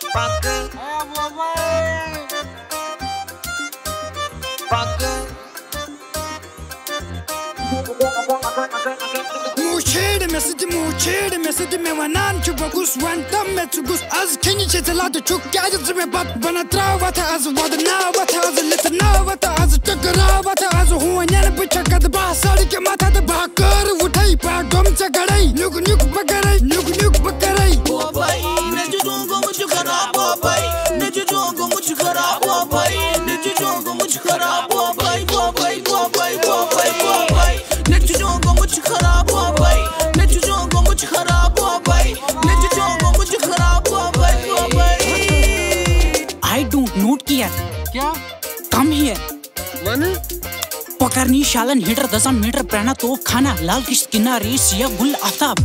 Muchir mesaj me wanan chubagus wan tam me chugus az kini chetla to chuk kya jis me bat bana trawa tha az wadna wa tha az litna wa tha az chakra wa tha az huan puchakad ba sadi ke matha de bhakar uthai pa gom chagarai nyuk nyuk bakarai o bhai ne judongo much kharab o bhai ne judongo much kharab o bhai ne judongo much kharab o bhai o bhai o bhai o bhai o bhai ne judongo much kharab o bhai ne judongo much kharab o bhai ne judongo much kharab o bhai o bhai I don't note kiya kya come here mane पकड़नी शालन heater 10 metre प्रेरणा तो खाना लाल किश किनारे सिया गुल आफ्ताब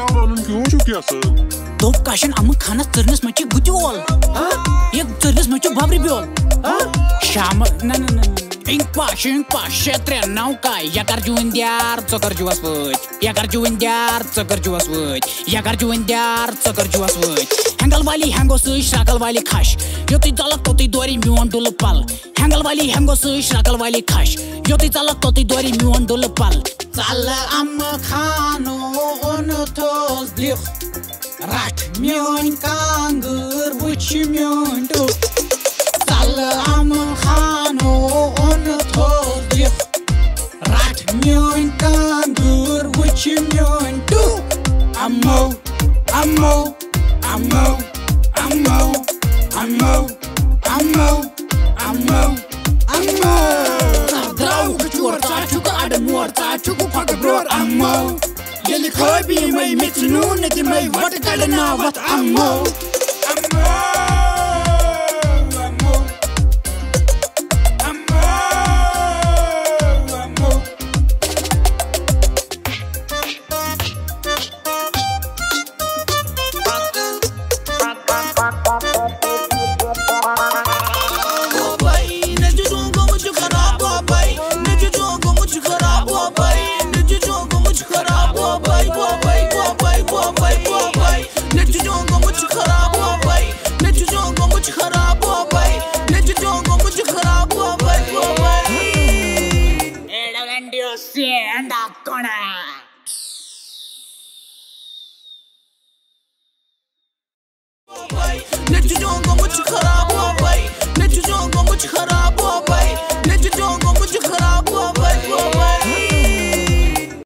तो caution अम खाना चरनस मची गुजोल एक चरनस मची बाबरी बियोल शाम न Ingpa shetre nauka yakar juindiar cokar juas wut yakar juindiar cokar juas wut yakar juindiar cokar juas wut hangal wali hango su shakal wali khash yoti dalak toti dori mion dul pal hangal wali hango su shakal wali khash yoti dalak toti dori mion dul pal sala am khano on tos dikh rat mion kangur which mion do sala am khano on tos dikh rat mion kangur which mion do amo Drau kecuar tacu ke ada muar tacu ku pakai bror amo. Jadi kau bi mai mitnu nanti mai wat kada na wat amo.